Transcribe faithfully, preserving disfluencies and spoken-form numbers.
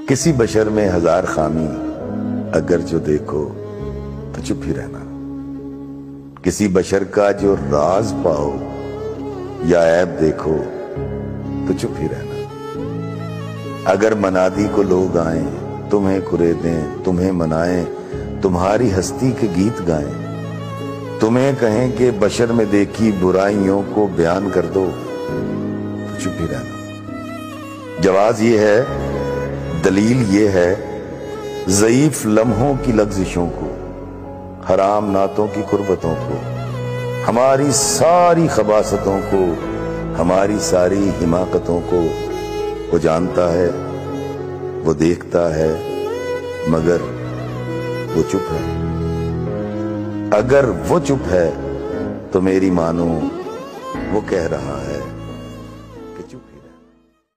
किसी बशर में हजार खामी अगर जो देखो तो चुप ही रहना। किसी बशर का जो राज पाओ या ऐब देखो तो चुप ही रहना। अगर मनादी को लोग आए तुम्हें कुरेदें, तुम्हें मनाएं, तुम्हारी हस्ती के गीत गाएं, तुम्हें कहें कि बशर में देखी बुराइयों को बयान कर दो तो चुप ही रहना। जवाब ये है, दलील ये है, ज़ईफ लम्हों की लग़्ज़िशों को, हराम नातों की कुर्बतों को, हमारी सारी खबासतों को, हमारी सारी हिमाकतों को वो जानता है, वो देखता है, मगर वो चुप है। अगर वो चुप है तो मेरी मानो वो कह रहा है